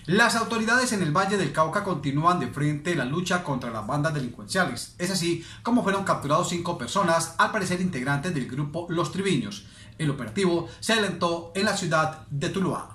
Las autoridades en el Valle del Cauca continúan de frente la lucha contra las bandas delincuenciales. Es así como fueron capturados 5 personas, al parecer integrantes del grupo Los Triviños. El operativo se adelantó en la ciudad de Tuluá.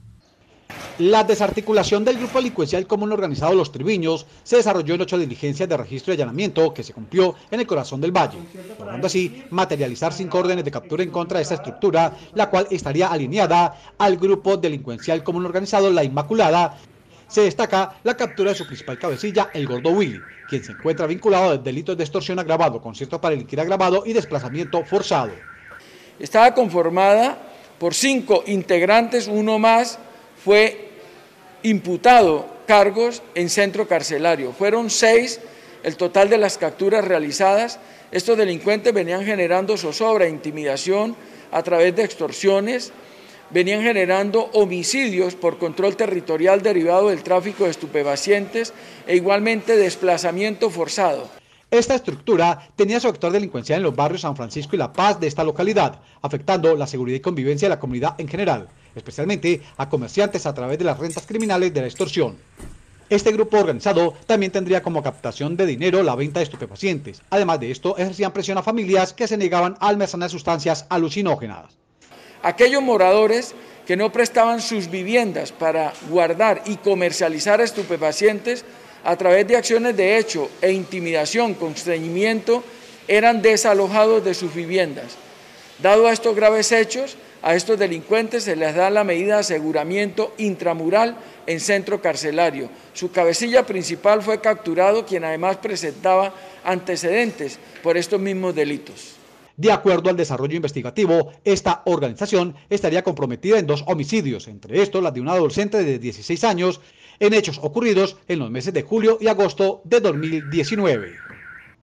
La desarticulación del grupo delincuencial común organizado Los Triviños se desarrolló en 8 diligencias de registro y allanamiento que se cumplió en el corazón del valle, logrando así materializar 5 órdenes de captura en contra de esta estructura, la cual estaría alineada al grupo delincuencial común organizado La Inmaculada. Se destaca la captura de su principal cabecilla, el Gordo Willy, quien se encuentra vinculado a delitos de extorsión agravado, concierto para delinquir agravado y desplazamiento forzado. Estaba conformada por 5 integrantes, uno más fue imputado cargos en centro carcelario. Fueron 6 el total de las capturas realizadas. Estos delincuentes venían generando zozobra e intimidación a través de extorsiones, venían generando homicidios por control territorial derivado del tráfico de estupefacientes e igualmente desplazamiento forzado. Esta estructura tenía su actor delincuencial en los barrios San Francisco y La Paz de esta localidad, afectando la seguridad y convivencia de la comunidad en general, especialmente a comerciantes a través de las rentas criminales de la extorsión. Este grupo organizado también tendría como captación de dinero la venta de estupefacientes. Además de esto, ejercían presión a familias que se negaban a almacenar sustancias alucinógenas. Aquellos moradores que no prestaban sus viviendas para guardar y comercializar estupefacientes a través de acciones de hecho e intimidación, constreñimiento, eran desalojados de sus viviendas. Dado a estos graves hechos, a estos delincuentes se les da la medida de aseguramiento intramural en centro carcelario. Su cabecilla principal fue capturado, quien además presentaba antecedentes por estos mismos delitos. De acuerdo al desarrollo investigativo, esta organización estaría comprometida en 2 homicidios, entre estos las de una adolescente de 16 años, en hechos ocurridos en los meses de julio y agosto de 2019.